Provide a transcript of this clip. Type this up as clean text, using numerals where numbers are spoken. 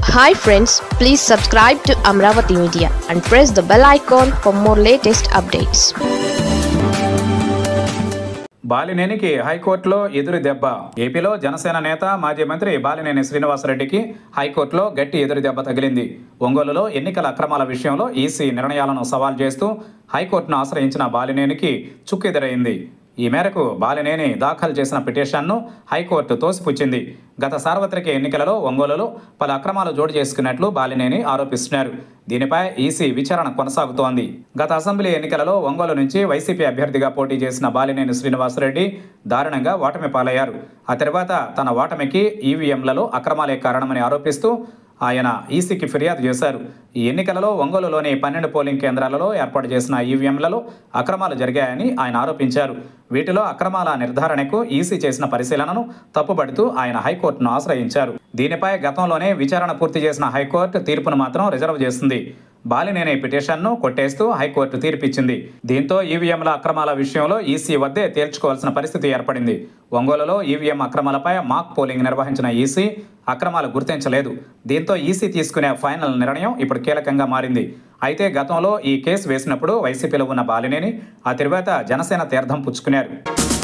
Hi friends, please subscribe to Amaravathi Media and press the bell icon for more latest updates. బాలినేనికి హైకోర్టులో ఎదురు దెబ్బ. ఏపీలో జనసేన నేత మాజీ మంత్రి బాలినేని శ్రీనివాస రెడ్డికి హైకోర్టులో గట్టి ఎదురు దెబ్బ తగిలింది. ఒంగోలులో ఎన్నికల అక్రమాల విషయంలో ఈసీ నిర్ణయాలను సవాల్ చేస్తూ హైకోర్టును ఆశ్రయించిన బాలినేనికి చుక్కెదురైంది. ఈ మేరకు బాలినేని దాఖలు చేసిన పిటిషన్ను హైకోర్టు తోసిపుచ్చింది. గత సార్వత్రిక ఎన్నికలలో ఒంగోలులో పలు అక్రమాలు జోడు చేసుకున్నట్లు బాలినేని ఆరోపిస్తున్నారు. దీనిపై ఈసీ విచారణ కొనసాగుతోంది. గత అసెంబ్లీ ఎన్నికలలో ఒంగోలు నుంచి వైసీపీ అభ్యర్థిగా పోటీ చేసిన బాలినేని శ్రీనివాసరెడ్డి దారుణంగా ఓటమి పాలయ్యారు. ఆ తర్వాత తన ఓటమికి ఈవీఎంలలో అక్రమాలే కారణమని ఆరోపిస్తూ ఆయన ఈసీకి ఫిర్యాదు చేశారు. ఈ ఎన్నికలలో ఒంగోలులోని 12 పోలింగ్ కేంద్రాలలో ఏర్పాటు చేసిన ఈవీఎంలలో అక్రమాలు జరిగాయని ఆయన ఆరోపించారు. వీటిలో అక్రమాల నిర్ధారణకు ఈసీ చేసిన పరిశీలనను తప్పుపడుతూ ఆయన హైకోర్టును ఆశ్రయించారు. దీనిపై గతంలోనే విచారణ పూర్తి చేసిన హైకోర్టు తీర్పును మాత్రం రిజర్వ్ చేసింది. బాలినేని పిటిషన్ను కొట్టేస్తూ హైకోర్టు తీర్పిచ్చింది. దీంతో ఈవీఎంల అక్రమాల విషయంలో ఈసీ వద్దే తేల్చుకోవాల్సిన పరిస్థితి ఏర్పడింది. ఒంగోలులో ఈవీఎం అక్రమాలపై మాక్ పోలింగ్ నిర్వహించిన ఈసీ అక్రమాలు గుర్తించలేదు. దీంతో ఈసీ తీసుకునే ఫైనల్ నిర్ణయం ఇప్పుడు కీలకంగా మారింది. అయితే గతంలో ఈ కేసు వేసినప్పుడు వైసీపీలో ఉన్న బాలినేని ఆ తర్వాత జనసేన తీర్థం పుచ్చుకున్నారు.